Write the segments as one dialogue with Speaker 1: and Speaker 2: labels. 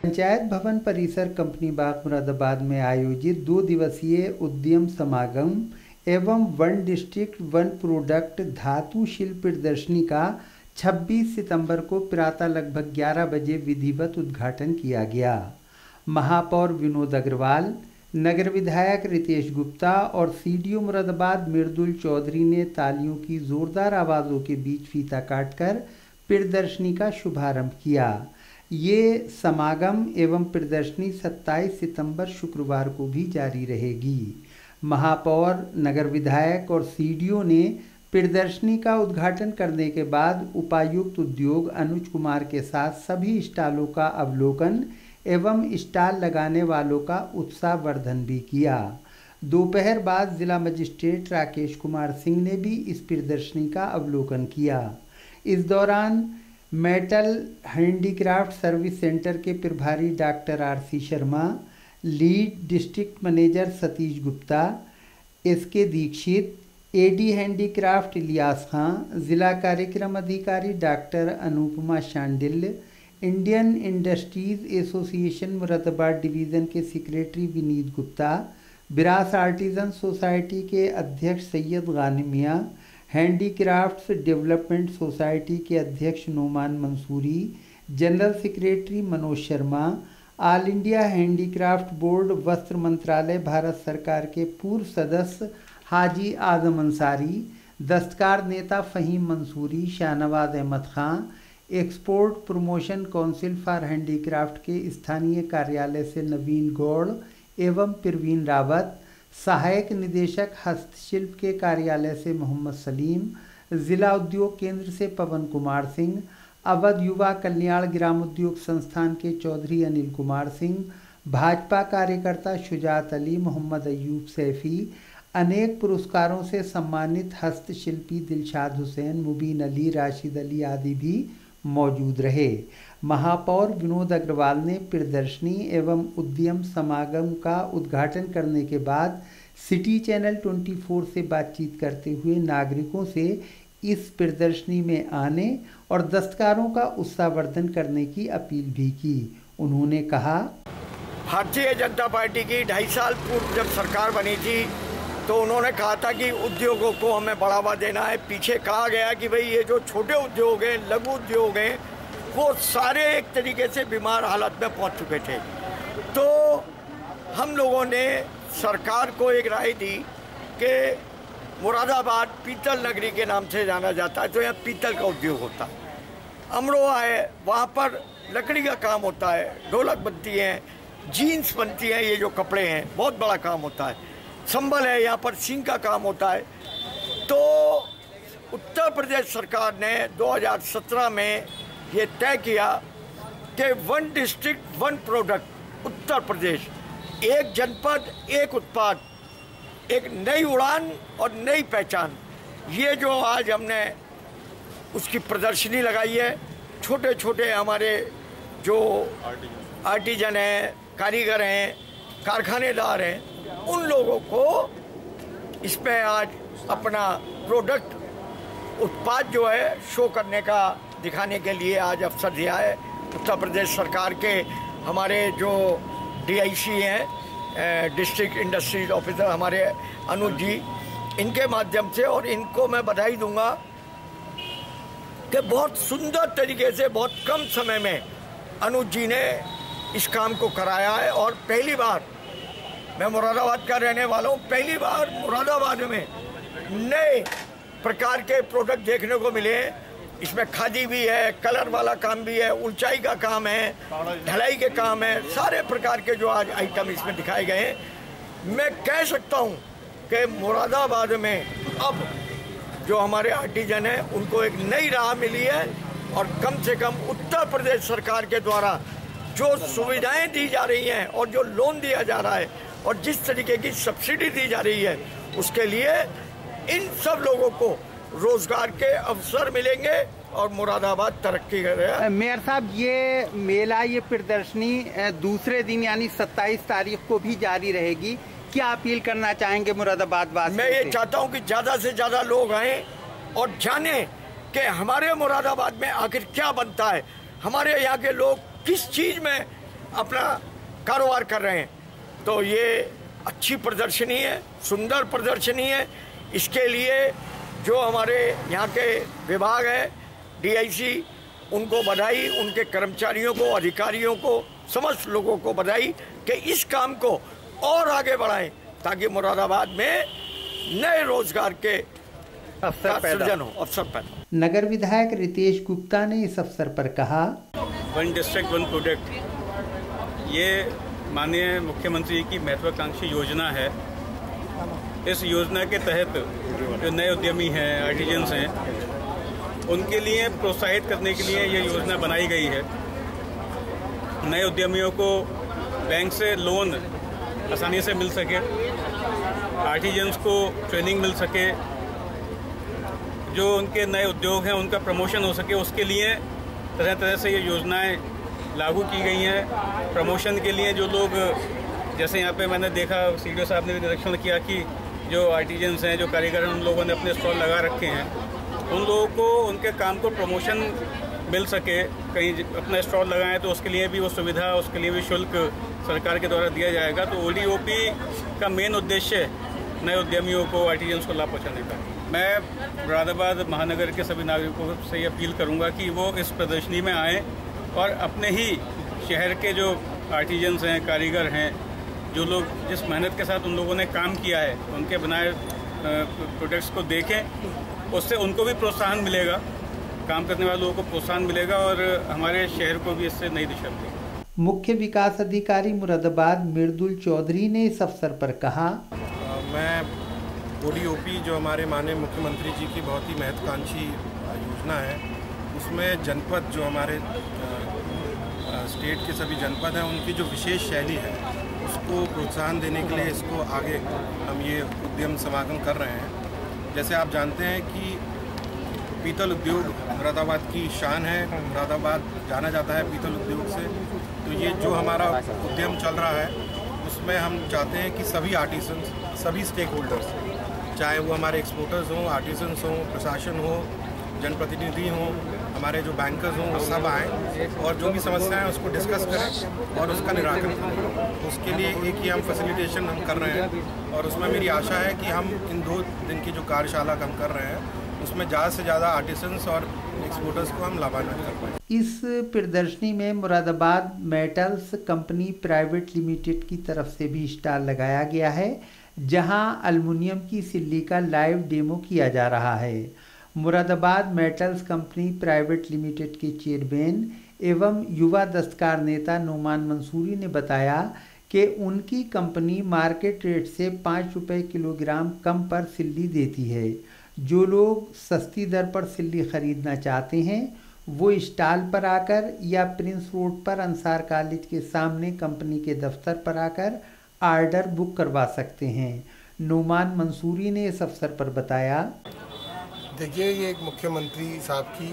Speaker 1: पंचायत भवन परिसर कंपनी बाग मुरादाबाद में आयोजित 2 दिवसीय उद्यम समागम एवं वन डिस्ट्रिक्ट वन प्रोडक्ट धातु शिल्प प्रदर्शनी का 26 सितंबर को प्रातः लगभग 11 बजे विधिवत उद्घाटन किया गया। महापौर विनोद अग्रवाल, नगर विधायक रितेश गुप्ता और सीडीओ मुरादाबाद मृदुल चौधरी ने तालियों की जोरदार आवाज़ों के बीच फीता काटकर प्रदर्शनी का शुभारंभ किया। ये समागम एवं प्रदर्शनी 27 सितंबर शुक्रवार को भी जारी रहेगी। महापौर, नगर विधायक और सीडीओ ने प्रदर्शनी का उद्घाटन करने के बाद उपायुक्त उद्योग अनुज कुमार के साथ सभी स्टॉलों का अवलोकन एवं स्टॉल लगाने वालों का उत्साहवर्धन भी किया। दोपहर बाद जिला मजिस्ट्रेट राकेश कुमार सिंह ने भी इस प्रदर्शनी का अवलोकन किया। इस दौरान मेटल हैंडीक्राफ्ट सर्विस सेंटर के प्रभारी doctor RC Sharma, lead district manager Satish Gupta, SK Dikshit, AD handicraft Ilyas Khan, जिला कार्यक्रम अधिकारी doctor Anupama Shandilya, Indian industries association Moradabad division के सेक्रेटरी विनीत गुप्ता, बिरास आर्टिजन सोसाइटी के अध्यक्ष Syed Ganim Miyan, handicrafts development society के अध्यक्ष Noman Mansuri, general secretary Manoj Sharma, all India handicraft board वस्त्र मंत्रालय भारत सरकार के पूर्व सदस्य हाजी आजम अंसारी, दस्तकार नेता Faheem Mansuri, Shahnawaz Ahmad Khan, export promotion council for handicraft के स्थानीय कार्यालय से नवीन गौड़ एवं प्रवीण रावत, सहायक निदेशक हस्तशिल्प के कार्यालय से मोहम्मद सलीम, जिला उद्योग केंद्र से पवन कुमार सिंह, अवध युवा कल्याण ग्राम उद्योग संस्थान के चौधरी अनिल कुमार सिंह, भाजपा कार्यकर्ता शुजात अली, मोहम्मद अयूब सैफी, अनेक पुरस्कारों से सम्मानित हस्तशिल्पी दिलशाद हुसैन, मुबीन अली, राशिद अली आदि भी मौजूद रहे। महापौर विनोद अग्रवाल ने प्रदर्शनी एवं उद्यम समागम का उद्घाटन करने के बाद सिटी चैनल 24 से बातचीत करते हुए नागरिकों से इस प्रदर्शनी में आने और दस्तकारों का उत्साहवर्धन करने की अपील भी की। उन्होंने कहा,
Speaker 2: भारतीय जनता पार्टी की 2.5 साल पूर्व जब सरकार बनी थी तो उन्होंने कहा था कि उद्योगों को हमें बढ़ावा देना है। पीछे कहा गया कि भाई ये जो छोटे उद्योग हैं, लघु उद्योग हैं, वो सारे एक तरीके से बीमार हालत में पहुंच चुके थे। तो हम लोगों ने सरकार को एक राय दी कि मुरादाबाद पीतल नगरी के नाम से जाना जाता है, तो यहाँ पीतल का उद्योग होता है। अमरोहा है, वहाँ पर लकड़ी का काम होता है, ढोलक बनती हैं, जीन्स बनती हैं, ये जो कपड़े हैं बहुत बड़ा काम होता है। संबल है, यहाँ पर सींग का काम होता है। तो उत्तर प्रदेश सरकार ने 2017 में ये तय किया कि one district one product Uttar Pradesh, एक जनपद एक उत्पाद, एक नई उड़ान और नई पहचान, ये जो आज हमने उसकी प्रदर्शनी लगाई है। छोटे छोटे हमारे जो आर्टिजन हैं, कारीगर हैं, कारखानेदार हैं, उन लोगों को इसमें आज अपना प्रोडक्ट उत्पाद जो है शो करने का, दिखाने के लिए आज अवसर दिया है। उत्तर प्रदेश सरकार के हमारे जो डीआईसी हैं, डिस्ट्रिक्ट इंडस्ट्रीज ऑफिसर हमारे अनुज जी, इनके माध्यम से, और इनको मैं बधाई दूंगा कि बहुत सुंदर तरीके से बहुत कम समय में अनुज जी ने इस काम को कराया है। और पहली बार, मैं मुरादाबाद का रहने वाला हूँ, पहली बार मुरादाबाद में नए प्रकार के प्रोडक्ट देखने को मिले। इसमें खादी भी है, कलर वाला काम भी है, ऊंचाई का काम है, ढलाई के काम है, सारे प्रकार के जो आज आइटम इसमें दिखाए गए हैं। मैं कह सकता हूँ कि मुरादाबाद में अब जो हमारे आर्टिजन हैं उनको एक नई राह मिली है, और कम से कम उत्तर प्रदेश सरकार के द्वारा जो सुविधाएं दी जा रही हैं और जो लोन दिया जा रहा है और जिस तरीके की सब्सिडी दी जा रही है, उसके लिए इन सब लोगों को रोजगार के अवसर मिलेंगे और मुरादाबाद तरक्की करेगा।
Speaker 1: मेयर साहब, ये मेला, ये प्रदर्शनी दूसरे दिन यानी 27 तारीख को भी जारी रहेगी। क्या अपील करना चाहेंगे मुरादाबाद वासियों से?
Speaker 2: मैं ये चाहता हूँ कि ज़्यादा से ज़्यादा लोग आएँ और जाने कि हमारे मुरादाबाद में आखिर क्या बनता है, हमारे यहाँ के लोग किस चीज़ में अपना कारोबार कर रहे हैं। तो ये अच्छी प्रदर्शनी है, सुंदर प्रदर्शनी है। इसके लिए जो हमारे यहाँ के विभाग है, DIC, उनको बधाई, उनके कर्मचारियों को, अधिकारियों को, समस्त लोगों को बधाई कि इस काम को और आगे बढ़ाएं ताकि मुरादाबाद में नए रोजगार के सृजन हो, अवसर पैदा।
Speaker 1: नगर विधायक रितेश गुप्ता ने इस अवसर पर कहा,
Speaker 3: वन डिस्ट्रिक्ट वन प्रोडक्ट, ये माननीय मुख्यमंत्री की महत्वाकांक्षी योजना है। इस योजना के तहत जो नए उद्यमी हैं, आर्टिजन्स हैं, उनके लिए प्रोत्साहित करने के लिए ये योजना बनाई गई है। नए उद्यमियों को बैंक से लोन आसानी से मिल सके, आर्टिजन्स को ट्रेनिंग मिल सके, जो उनके नए उद्योग हैं उनका प्रमोशन हो सके, उसके लिए तरह तरह से ये योजनाएं लागू की गई हैं। प्रमोशन के लिए जो लोग, जैसे यहाँ पे मैंने देखा, CDO साहब ने भी निरीक्षण किया कि जो आर्टिजन्स हैं, जो कारीगर हैं, उन लोगों ने अपने स्टॉल लगा रखे हैं, उन लोगों को उनके काम को प्रमोशन मिल सके, कहीं अपना स्टॉल लगाएं तो उसके लिए भी वो सुविधा, उसके लिए भी शुल्क सरकार के द्वारा दिया जाएगा। तो ODOP का मेन उद्देश्य नए उद्यमियों को, आर्टिजन्स को लाभ पहुँचाने का। मैं मुरादाबाद महानगर के सभी नागरिकों से ये अपील करूँगा कि वो इस प्रदर्शनी में आएँ और अपने ही शहर के जो आर्टिजन्स हैं, कारीगर हैं, जो लोग जिस मेहनत के साथ उन लोगों ने काम किया है, उनके बनाए प्रोडक्ट्स को देखें। उससे उनको भी प्रोत्साहन मिलेगा, काम करने वाले लोगों को प्रोत्साहन मिलेगा और हमारे शहर को भी इससे नई दिशा मिलेगी।
Speaker 1: मुख्य विकास अधिकारी मुरादाबाद मृदुल चौधरी ने इस अवसर पर कहा,
Speaker 4: मैं ODOP जो हमारे माननीय मुख्यमंत्री जी की बहुत ही महत्वाकांक्षी योजना है, उसमें जनपद जो हमारे स्टेट के सभी जनपद हैं, उनकी जो विशेष शैली है उसको प्रोत्साहन देने के लिए इसको आगे हम ये उद्यम समागम कर रहे हैं। जैसे आप जानते हैं कि पीतल उद्योग मुरादाबाद की शान है, मुरादाबाद जाना जाता है पीतल उद्योग से। तो ये जो हमारा उद्यम चल रहा है उसमें हम चाहते हैं कि सभी आर्टिसंस, सभी स्टेक होल्डर्स, चाहे वो हमारे एक्सपोर्टर्स हों, आर्टिसंस हों, प्रशासन हो, जनप्रतिनिधि हों, हमारे जो बैंकर्स हों, वो सब आएँ और जो भी समस्याएं हैं उसको डिस्कस करें और उसका निराकरण करें। उसके लिए एक ही हम फैसिलिटेशन हम कर रहे हैं और उसमें मेरी आशा है कि हम इन 2 दिन की जो कार्यशाला हम कर रहे हैं उसमें ज़्यादा से ज़्यादा आर्टिसंस और एक्सपोर्टर्स को हम लाभान्वित कर पाएँ।
Speaker 1: इस प्रदर्शनी में Moradabad metals company private limited की तरफ से भी स्टॉल लगाया गया है, जहां एल्युमिनियम की सिल्ली का लाइव डेमो किया जा रहा है। Moradabad metals company private limited के चेयरमैन एवं युवा दस्तकार नेता नोमान मंसूरी ने बताया कि उनकी कंपनी मार्केट रेट से 5 रुपये किलोग्राम कम पर सिल्ली देती है। जो लोग सस्ती दर पर सिल्ली खरीदना चाहते हैं वो स्टॉल पर आकर या प्रिंस रोड पर अंसार कॉलेज के सामने कंपनी के दफ्तर पर आकर ऑर्डर बुक करवा सकते हैं। नोमान मंसूरी ने इस अवसर पर बताया,
Speaker 5: देखिए, ये एक मुख्यमंत्री साहब की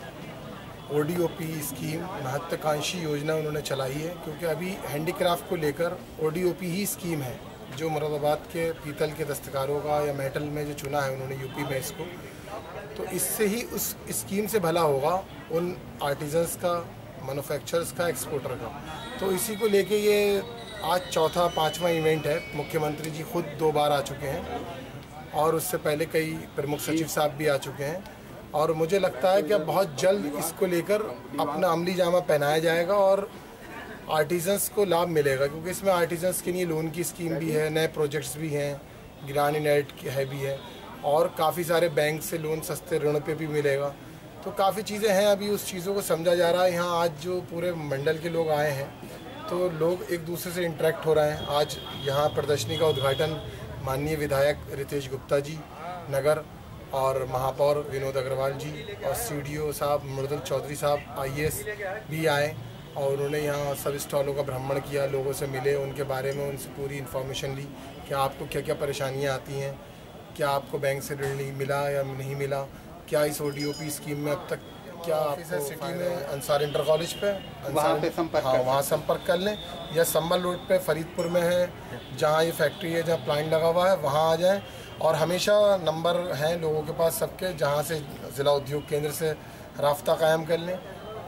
Speaker 5: ODOP स्कीम, महत्वाकांक्षी योजना उन्होंने चलाई है, क्योंकि अभी हैंडीक्राफ्ट को लेकर ODOP ही स्कीम है जो मुरादाबाद के पीतल के दस्तकारों का या मेटल में जो चुना है उन्होंने यूपी में इसको, तो इससे ही उस स्कीम से भला होगा उन आर्टिजन्स का, मैन्युफैक्चरर्स का, एक्सपोर्टर का। तो इसी को लेके ये आज चौथा 5वां इवेंट है। मुख्यमंत्री जी खुद 2 बार आ चुके हैं और उससे पहले कई प्रमुख सचिव साहब भी आ चुके हैं और मुझे लगता है कि अब बहुत जल्द इसको लेकर अपना अमली जामा पहनाया जाएगा और आर्टिजन्स को लाभ मिलेगा, क्योंकि इसमें आर्टिजन्स के लिए लोन की स्कीम भी है, नए प्रोजेक्ट्स भी हैं, गिरानी नेट है भी है और काफ़ी सारे बैंक से लोन सस्ते ऋण पे भी मिलेगा। तो काफ़ी चीज़ें हैं, अभी उस चीज़ों को समझा जा रहा है। यहाँ आज जो पूरे मंडल के लोग आए हैं तो लोग एक दूसरे से इंटरेक्ट हो रहे हैं। आज यहाँ प्रदर्शनी का उद्घाटन माननीय विधायक रितेश गुप्ता जी नगर और महापौर विनोद अग्रवाल जी और CDO साहब मृदुल चौधरी साहब IAS भी आए और उन्होंने यहाँ सब स्टॉलों का भ्रमण किया, लोगों से मिले, उनके बारे में उनसे पूरी इन्फॉर्मेशन ली कि आपको क्या क्या परेशानियाँ आती हैं, क्या आपको बैंक से ऋण नहीं मिला या नहीं मिला, क्या इस ODOP स्कीम में अब तक क्या आपको सिटी में अंसार इंटर कॉलेज पे वहाँ संपर्क कर लें, या संबल रोड पे फरीदपुर में है जहाँ ये फैक्ट्री है, जहाँ प्लांट लगा हुआ है, वहाँ आ जाएं। और हमेशा नंबर हैं लोगों के पास सबके, जहाँ से ज़िला उद्योग केंद्र से राब्ता कायम कर लें।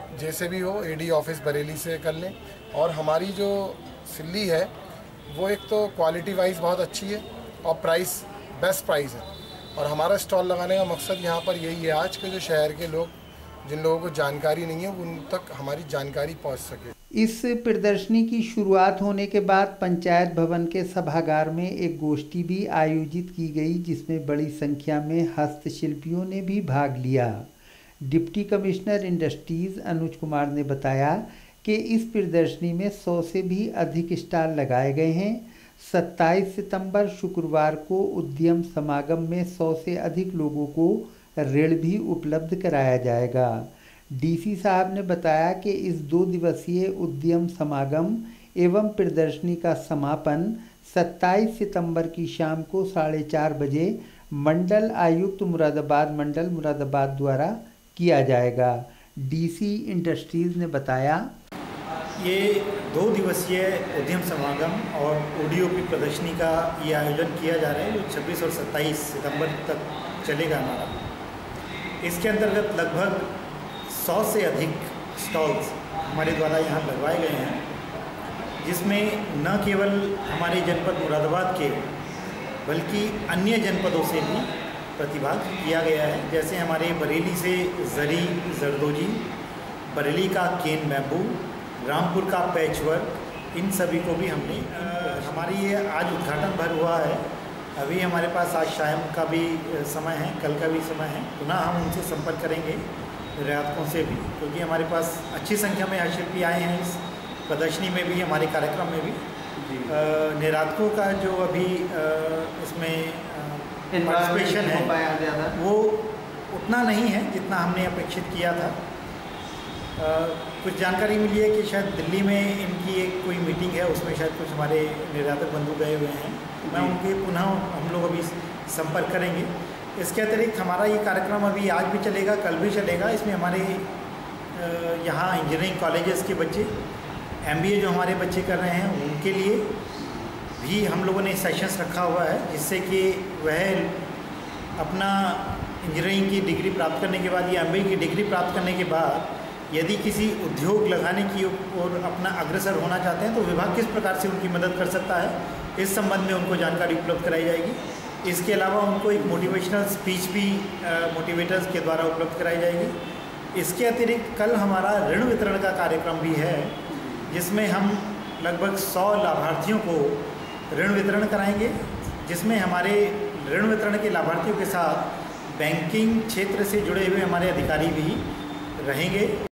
Speaker 5: जैसे भी हो एडी ऑफिस बरेली से कर लें। और हमारी जो सिल्ली है वो एक तो क्वालिटी वाइज बहुत अच्छी है और प्राइस बेस्ट प्राइस है। और हमारा स्टॉल लगाने का मकसद यहाँ पर यही है आज के जो शहर के लोग, जिन लोगों को जानकारी नहीं है, उन तक हमारी जानकारी पहुँच सके।
Speaker 1: इस प्रदर्शनी की शुरुआत होने के बाद पंचायत भवन के सभागार में एक गोष्ठी भी आयोजित की गई, जिसमें बड़ी संख्या में हस्तशिल्पियों ने भी भाग लिया। Deputy commissioner industries Anuj Kumar ने बताया कि इस प्रदर्शनी में 100 से भी अधिक स्टॉल लगाए गए हैं। 27 सितंबर शुक्रवार को उद्यम समागम में 100 से अधिक लोगों को ऋण भी उपलब्ध कराया जाएगा। डीसी साहब ने बताया कि इस 2 दिवसीय उद्यम समागम एवं प्रदर्शनी का समापन 27 सितंबर की शाम को 4:30 बजे मंडल आयुक्त मंडल मुरादाबाद द्वारा किया जाएगा। डीसी इंडस्ट्रीज ने बताया,
Speaker 6: ये 2 दिवसीय उद्यम समागम और ओडीओपी प्रदर्शनी का ये आयोजन किया जा रहा है, जो 26 और 27 सितंबर तक चलेगा हमारा। इसके अंतर्गत लगभग 100 से अधिक स्टॉल्स हमारे द्वारा यहाँ लगवाए गए हैं, जिसमें न केवल हमारे जनपद मुरादाबाद के बल्कि अन्य जनपदों से भी प्रतिभाग किया गया है। जैसे हमारे बरेली से जरी जरदोजी, बरेली का केन बैम्बू, रामपुर का पैचवर्क, इन सभी को भी हमने हमारी ये आज उद्घाटन भर हुआ है। अभी हमारे पास आज शाम का भी समय है, कल का भी समय है। पुनः हम उनसे संपर्क करेंगे निर्यातकों से भी, क्योंकि हमारे पास अच्छी संख्या में हस्तशिल्पी आए हैं इस प्रदर्शनी में भी, हमारे कार्यक्रम में भी। निर्यातकों का जो अभी इसमें पार्टिसिपेशन है वो उतना नहीं है जितना हमने अपेक्षित किया था। कुछ जानकारी मिली है कि शायद दिल्ली में इनकी एक कोई मीटिंग है, उसमें शायद कुछ हमारे निर्यातक बंधु गए हुए हैं। मैं उनके पुनः हम लोग अभी संपर्क करेंगे। इसके अतिरिक्त हमारा ये कार्यक्रम अभी आज भी चलेगा, कल भी चलेगा। इसमें हमारे यहाँ इंजीनियरिंग कॉलेजेस के बच्चे, MBA जो हमारे बच्चे कर रहे हैं, उनके लिए भी हम लोगों ने सेशंस रखा हुआ है, जिससे कि वह अपना इंजीनियरिंग की डिग्री प्राप्त करने के बाद या MBA की डिग्री प्राप्त करने के बाद यदि किसी उद्योग लगाने की ओर अपना अग्रसर होना चाहते हैं तो विभाग किस प्रकार से उनकी मदद कर सकता है, इस संबंध में उनको जानकारी उपलब्ध कराई जाएगी। इसके अलावा उनको एक मोटिवेशनल स्पीच भी मोटिवेटर्स के द्वारा उपलब्ध कराई जाएगी। इसके अतिरिक्त कल हमारा ऋण वितरण का कार्यक्रम भी है, जिसमें हम लगभग 100 लाभार्थियों को ऋण वितरण कराएंगे, जिसमें हमारे ऋण वितरण के लाभार्थियों के साथ बैंकिंग क्षेत्र से जुड़े हुए हमारे अधिकारी भी रहेंगे।